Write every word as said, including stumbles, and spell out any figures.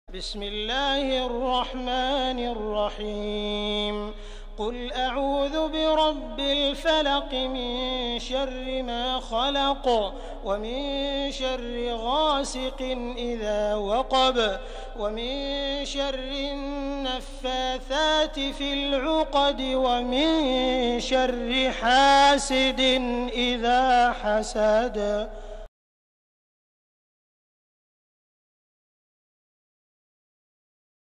بسم الله الرحمن الرحيم قل أعوذ برب الفلق من شر ما خلق ومن شر غاسق إذا وقب ومن شر النفاثات في العقد ومن شر حاسد إذا حسد.